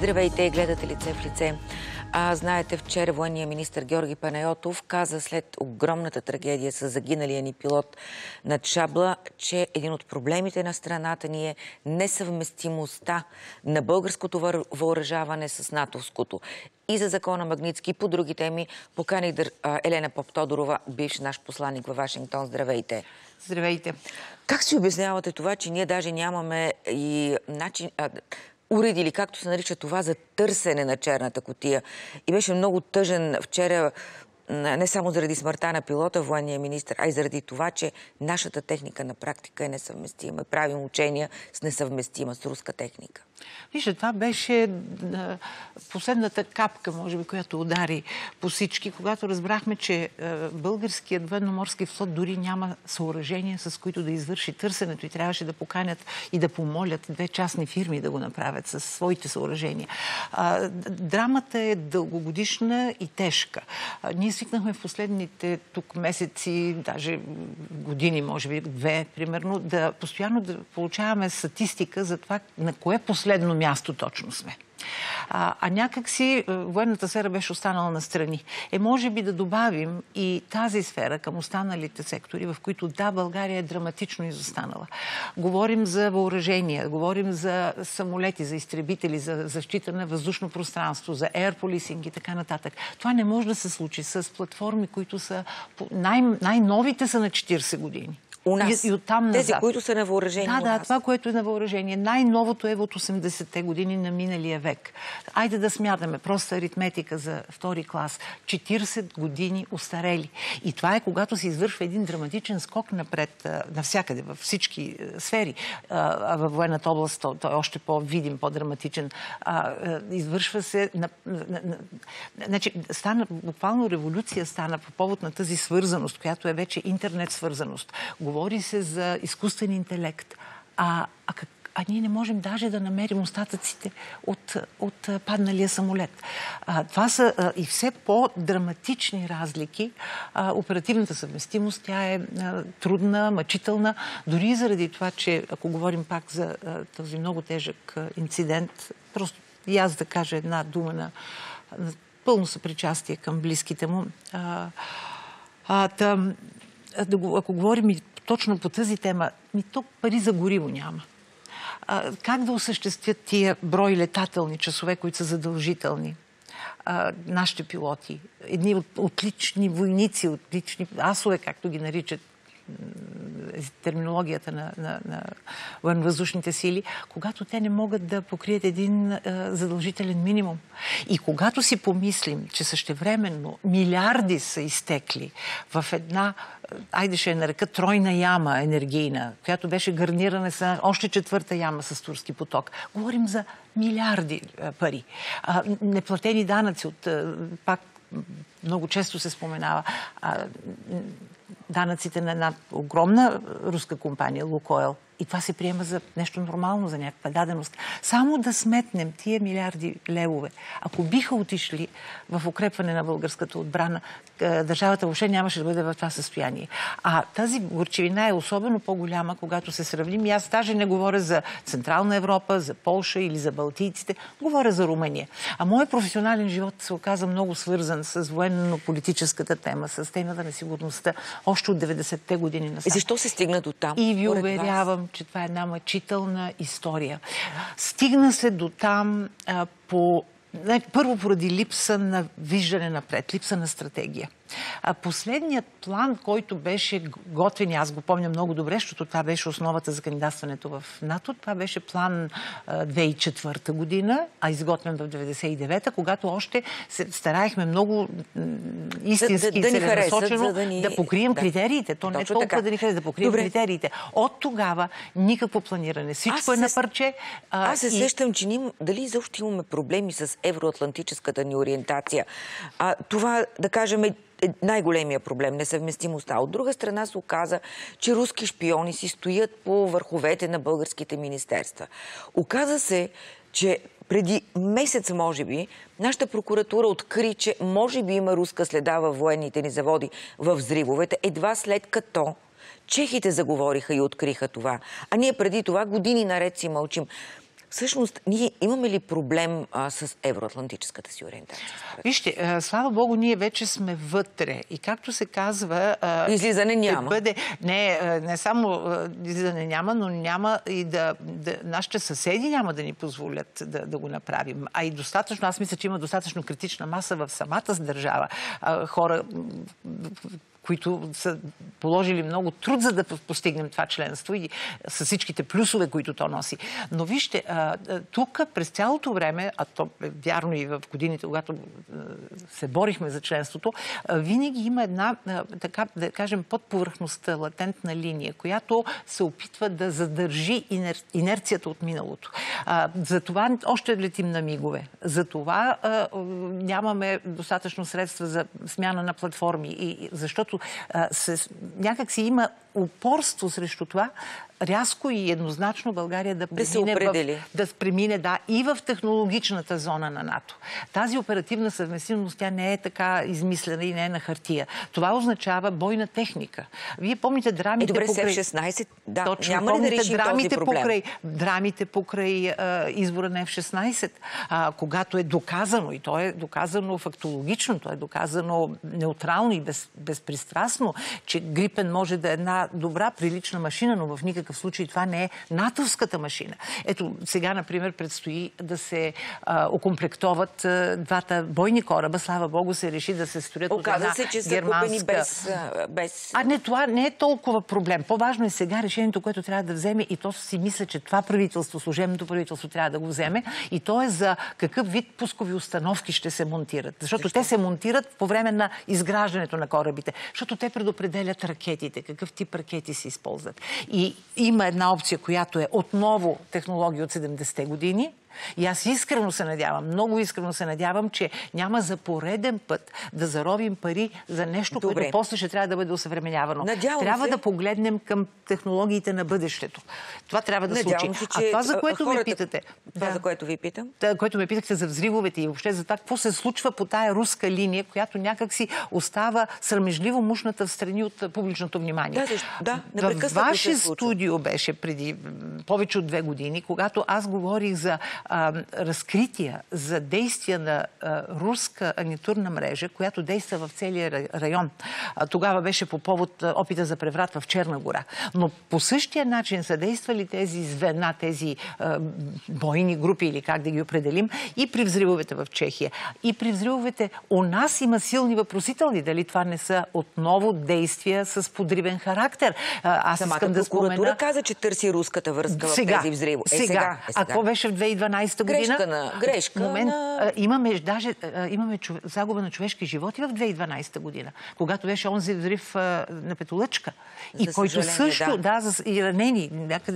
Здравейте, гледате Лице в лице. Знаете, вчера военният министър Георги Панайотов каза след огромната трагедия с загиналия ни пилот над Шабла, че един от проблемите на страната ни е несъвместимостта на българското въоръжаване с натовското. И за закона Магнитски, и по други теми поканих Елена Поптодорова, бивш наш посланник във Вашингтон. Здравейте! Здравейте! Как си обяснявате това, че ние даже нямаме и начин... уреди, или както се нарича това, за търсене на черната кутия? И беше много тъжен вчера, не само заради смъртта на пилота, военния министър, а и заради това, че нашата техника на практика е несъвместима. Правим учения с несъвместима с руска техника. Вижте, това беше последната капка, може би, която удари по всички, когато разбрахме, че българският военноморски флот дори няма съоръжения, с които да извърши търсенето, и трябваше да поканят и да помолят две частни фирми да го направят със своите съоръжения. Драмата е дългогодишна и тежка. Ние свикнахме в последните тук месеци, даже години, може би две, примерно, да постоянно да получаваме статистика за това на кое последно място точно сме. Някак си военната сфера беше останала настрани. Може би да добавим и тази сфера към останалите сектори, в които да, България е драматично изостанала. Говорим за въоръжения, говорим за самолети, за изтребители, за защита на въздушно пространство, за air policing и така нататък. Това не може да се случи с платформи, които са най-новите са на 40 години. У нас. И оттам назад. Тези, които са на въоръжение. Да, това, което е на въоръжение. Най-новото е от 80-те години на миналия век. Айде да смятаме, проста аритметика за втори клас. 40 години устарели. И това е когато се извършва един драматичен скок напред навсякъде, във всички сфери. Във военната област той е още по-видим, по-драматичен. Извършва се... Значи, буквално революция стана по повод на тази свързаност, която е вече интернет свързаност. Говори се за изкуствен интелект. Ние не можем даже да намерим остатъците от падналия самолет. Това са и все по-драматични разлики. Оперативната съвместимост, тя е трудна, мъчителна, дори заради това, че ако говорим пак за този много тежък инцидент, просто и аз да кажа една дума на пълно съпричастие към близките му. Ако говорим и точно по тази тема, то пари за гориво няма. Как да осъществят тия брой летателни часове, които са задължителни? Нашите пилоти, едни отлични войници, отлични асове, както ги наричат терминологията на военновъздушните сили, когато те не могат да покрият един задължителен минимум. И когато си помислим, че същевременно милиарди са изтекли в една, айде ще я нарека, тройна яма енергийна, която беше гарнирана с още четвърта яма с Турски поток, говорим за милиарди пари. Неплатени данъци от, пак много често се споменава, данъците на една огромна руска компания, Лукойл. И това се приема за нещо нормално, за някаква даденост. Само да сметнем тия милиарди левове, ако биха отишли в укрепване на българската отбрана, държавата въобще нямаше да бъде в това състояние. Тази горчевина е особено по-голяма, когато се сравним. И аз даже не говоря за Централна Европа, за Полша или за балтийците, говоря за Румъния. Моят професионален живот се оказа много свързан с военно-политическата тема, с темата на сигурността, още от 90-те години насам. И защо се стигна до там? И ви уверявам, че това е една мъчителна история. Стигна се до там първо поради липса на виждане напред, липса на стратегия. Последният план, който беше готвен, аз го помня много добре, защото това беше основата за кандидатстването в НАТО, това беше план 2004 година, изготвен в 99-та, когато още се стараехме много истински и целенасочено да покрием критериите. То не е толкова да ни хареса, да покрием критериите. От тогава никакво планиране. Всичко е на парче. Аз се сещам, че дали изобщо имаме проблеми с евроатлантическата ни ориентация. Това, да кажем, най-големия проблем, несъвместимостта. От друга страна се оказа, че руски шпиони си стоят по върховете на българските министерства. Оказа се, че преди месец, може би, нашата прокуратура откри, че може би има руска следа във военните ни заводи в взривовете, едва след като чехите заговориха и откриха това. А ние преди това години наред си мълчим. Всъщност, ние имаме ли проблем с евроатлантическата си ориентация? Вижте, слава Богу, ние вече сме вътре. И както се казва... излизане няма. Не само излизане няма, но няма и нашите съседи няма да ни позволят да го направим. А и достатъчно, аз мисля, че има достатъчно критична маса в самата държава. Хора, които са положили много труд, за да постигнем това членство и с всичките плюсове, които то носи. Но вижте, тук през цялото време, а то е вярно и в годините, когато се борихме за членството, винаги има една, така да кажем, под повърхността, латентна линия, която се опитва да задържи инерцията от миналото. Затова още летим на мигове. Затова нямаме достатъчно средства за смяна на платформи. Защото някак си има упорство срещу това рязко и еднозначно България да премине и в технологичната зона на НАТО. Тази оперативна съвместимост, тя не е така измислена и не е на хартия. Това означава бойна техника. Вие помните драмите покрай... F-16, да, точно, няма ли да решим този проблем? Драмите покрай избора на F-16, когато е доказано, и то е доказано фактологично, то е доказано неутрално и безпристрастно, че Грипен може да е една добра, прилична машина, но в никакъв случай това не е натовската машина. Ето, сега, например, предстои да се окомплектоват двата бойни кораба. Слава Богу, се реши да се строят от една германска... Оказва се, че са купени без... Не, това не е толкова проблем. По-важно е сега решението, което трябва да вземе, и то си мисля, че това правителство, служебното правителство трябва да го вземе, и то е за какъв вид пускови установки ще се монтират. Защото те се монтират по време на изграждането на корабите. Защото те предопределят ракетите, какъв тип ракети се използват. И има една опция, която е отново технология от 70-те години. И аз искрено се надявам, много искрено се надявам, че няма за пореден път да заровим пари за нещо, което после ще трябва да бъде осъвременявано. Трябва да погледнем към технологиите на бъдещето. Това трябва да случи. А това, за което ме питате... Това, за което ви питам? Което ме питахте за взривовете и въобще за това, какво се случва по тая руска линия, която някак си остава срамежливо мушната в страни от публичното внимание. В ваше студио беше преди повече от 2 години, когато аз говорих за разкрития, за действия на руска агентурна мрежа, която действа в целия район. Тогава беше по повод опита за преврат в Черна гора. Но по същия начин са действали тези звена, тези бойни групи, или как да ги определим, и при взривовете в Чехия. И при взривовете у нас има силни въпросителни. Дали това не са отново действия с подривен характер? Аз искам да спомена... Прокуратура каза, че търси руската връзка в тези взриво. Сега. А какво беше в 2012 година? Грешка. Имаме загуба на човешки животи в 2012 година, когато беше онзи взрив на Петолъчка. И който също, и ранени, някъде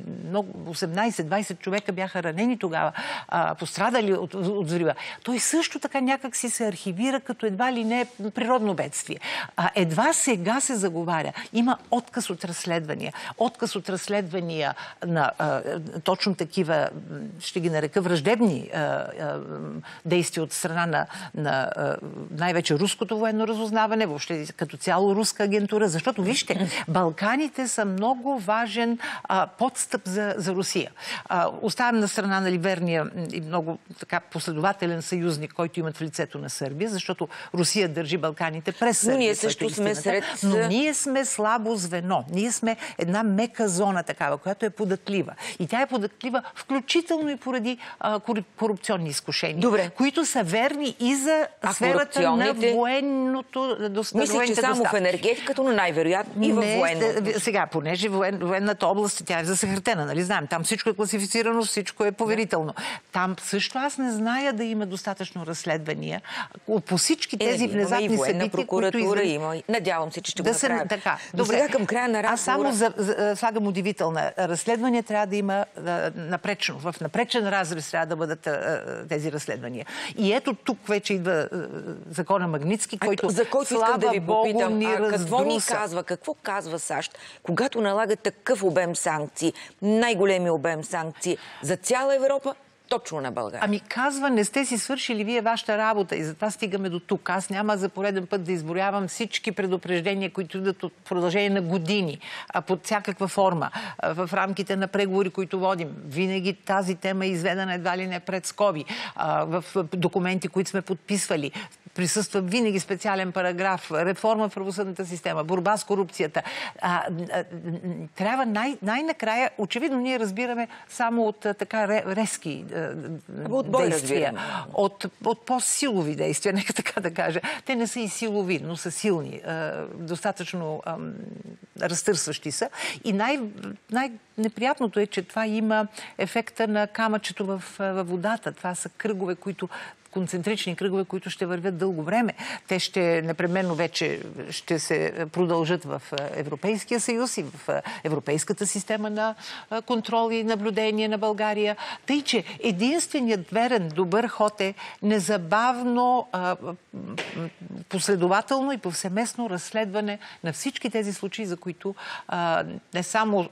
18-20 човека бяха ранени тогава, пострадали от взрива. Той също така някак си се архивира като едва ли не природно бедствие. Едва сега се заговаря. Има отказ от разследвания. Отказ от разследвания на точно такива, ще ги нарека, враждебни действия от страна на най-вече руското военно разузнаване, въобще като цяло руска агентура. Защото, вижте, Балканите са много важен подстъп за Русия. Оставям на страна на верния и много така последователен съюзник, който имат в лицето на Сърбия, защото Русия държи Балканите през Сърбия. Но ние също сме сред... Но ние сме слабо звено. Ние сме една мека зона такава, която е податлива. И тя е податлива включително и поради корупционни изкушения, които са верни и за сферата на военното доставане. Мисля, че само в енергетиката, но най-вероятно и във военното. Сега, понеже военната област, тя е засекретена, нали знаем. Там всичко е класифицирано, всичко е поверително. Там също аз не зная да има достатъчно разследвания по всички тези внезапни събития, прокуратура има. Надявам се, че ще го направят. Добре. Сега към края на разговора... Аз само слагам удивителна. Разследвания трябва да има напречно. В напречен разрез трябва да бъдат тези разследвания. И ето тук вече идва закона Магнитски, който слава да ви Богу ни разруса. Какво казва САЩ, когато налага такъв обем санкции, най-големи обем санкции за цяла Европа точно на България? Ами казва, не сте си свършили вие вашата работа и затова стигаме до тук. Аз няма за пореден път да изброявам всички предупреждения, които идват от продължение на години, под всякаква форма, в рамките на преговори, които водим. Винаги тази тема е изведена едва ли не пред скоби. В документи, които сме подписвали, присъства винаги специален параграф, реформа в правосъдната система, борба с корупцията. Трябва най-накрая, очевидно ние разбираме само от така резки действия, от по-силови действия, нека така да кажа. Те не са и силови, но са силни, достатъчно разтърсващи са. И най-неприятното е, че това има ефекта на камъчето в водата. Това са кръгове, концентрични кръгове, които ще вървят дълго време. Те ще непременно вече ще се продължат в Европейския съюз и в европейската система на контрол и наблюдение на България. Тъй, че единственият верен добър ход е незабавно, последователно и повсеместно разследване на всички тези случаи, за които не само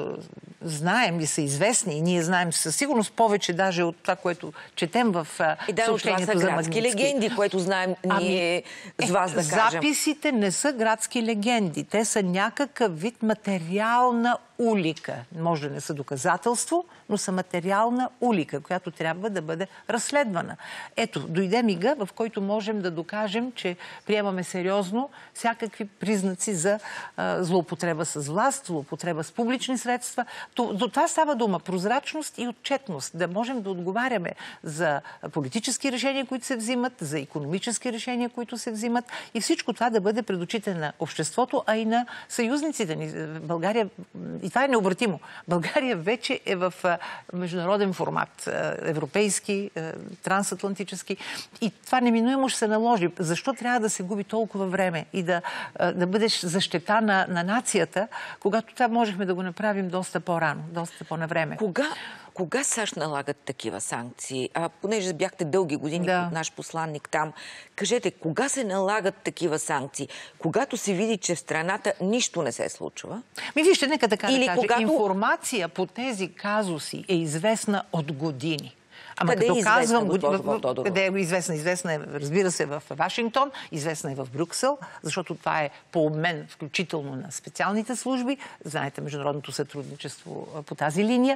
знаем и са известни, и ние знаем със сигурност повече даже от това, което четем в съобщението за Магнитски. Легенди, което знаем ние с вас, да кажем. Записите не са градски легенди. Те са някакъв вид материална улика. Може да не са доказателство, но са материална улика, която трябва да бъде разследвана. Ето, дойде мига, в който можем да докажем, че приемаме сериозно всякакви признаци за злоупотреба с власт, злоупотреба с публични средства. До това става дума. Прозрачност и отчетност. Да можем да отговаряме за политически решения, които се взимат, за икономически решения, които се взимат, и всичко това да бъде пред очите на обществото, а и на съюзниците ни. България, и това е необратимо, България вече е в международен формат, европейски, трансатлантически, и това неминуемо ще се наложи. Защо трябва да се губи толкова време и да бъдеш защита на нацията, когато това можехме да го направим доста по-рано, доста по-навреме? Кога САЩ налагат такива санкции? Понеже бяхте дълги години наш посланник там, кажете, кога се налагат такива санкции? Когато се види, че в страната нищо не се случва? Вижте, нека така да кажа. Информация по тези казуси е известна от години. Къде е известна, госпожо Тодорова? Къде е известна? Известна е, разбира се, в Вашингтон, известна е в Брюксел, защото това е по обмен, включително на специалните служби. Знаете, международното сътрудничество по тази линия.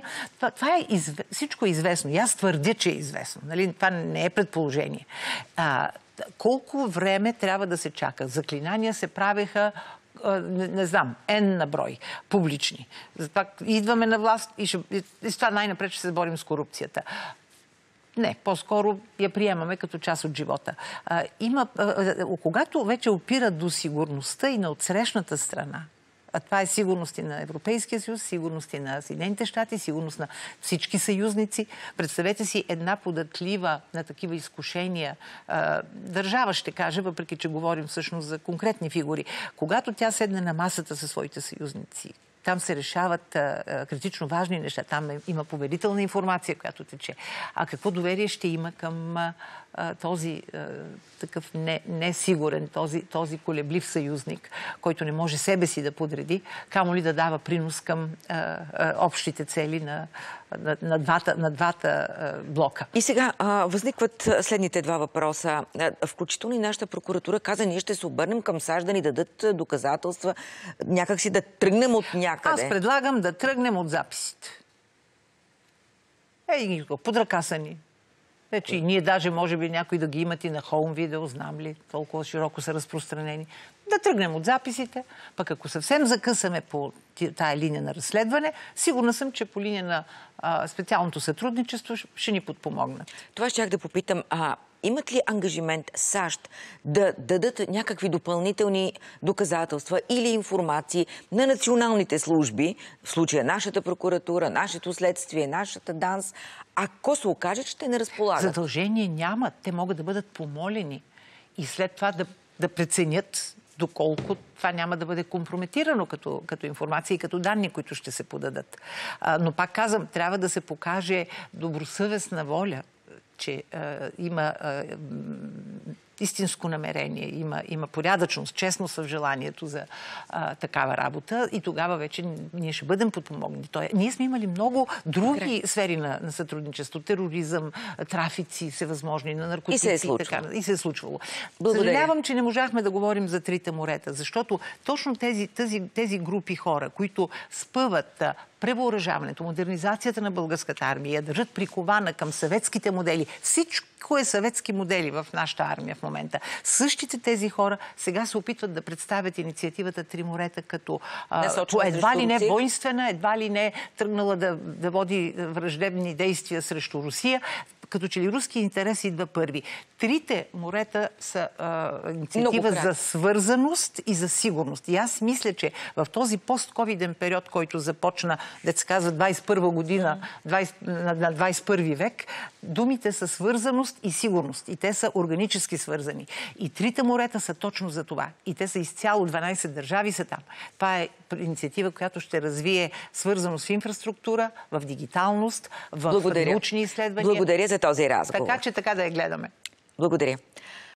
Всичко е известно. И аз твърдя, че е известно. Нали? Това не е предположение. Колко време трябва да се чака? Заклинания се правеха, не знам, на брой, публични. Затова идваме на власт и с това най-напред ще се борим с корупцията. Не, по-скоро я приемаме като част от живота. Когато вече опира до сигурността и на отсрещната страна, а това е сигурност и на Европейския съюз, сигурност и на Съединените щати, сигурност на всички съюзници. Представете си една податлива на такива изкушения държава, ще кажа, въпреки че говорим всъщност за конкретни фигури. Когато тя седне на масата със своите съюзници, там се решават критично важни неща. Там има поверителна информация, която тече. А какво доверие ще има към този такъв несигурен, този колеблив съюзник, който не може себе си да подреди, камо ли да дава принос към общите цели на двата блока. И сега възникват следните два въпроса. Включително и нашата прокуратура каза, ние ще се обърнем към САЩ да ни дадат доказателства, някак си да тръгнем от някъде. Аз предлагам да тръгнем от записите. Под ръка са ни. Вече и ние даже, може би, някои да ги имат и на хоум видео, знам ли, толкова широко са разпространени. Да тръгнем от записите, пък ако съвсем закъсаме по тая линия на разследване, сигурна съм, че по линия на специалното сътрудничество ще ни подпомогнат. Това щях да попитам, имат ли ангажимент САЩ да дадат някакви допълнителни доказателства или информации на националните служби, в случая нашата прокуратура, нашето следствие, нашата ДАНС, ако се окаже, че те не разполагат? Задължение нямат. Те могат да бъдат помолени и след това да преценят доколко това няма да бъде компрометирано като информация и като данни, които ще се подадат. Но пак казвам, трябва да се покаже добросъвестна воля, че има истинско намерение, има порядъчност, честност в желанието за такава работа и тогава вече ние ще бъдем подпомогнати. Ние сме имали много други сфери на сътрудничество. Тероризъм, трафици всевъзможни на наркотици. И се е случвало. Съжалявам, че не можахме да говорим за трите морета, защото точно тези групи хора, които спъват превъоръжаването, модернизацията на българската армия, държат прикована към съветските модели. Всичко е съветски модели в нашата армия в момента. Същите тези хора сега се опитват да представят инициативата Три морета като едва ли не воинствена, едва ли не тръгнала да води враждебни действия срещу Русия, като че ли руски интерес идва първи. Трите морета са инициатива за свързаност и за сигурност. И аз мисля, че в този пост-ковиден период, който започна, да се казва 21 година, на 21 век, думите са свързаност и сигурност. И те са органически свързани. И трите морета са точно за това. И те са изцяло 12 държави са там. Това е инициатива, която ще развие свързаност в инфраструктура, в дигиталност, в научни изследвания. Благодаря за този разговор. Така че така да я гледаме. Благодаря.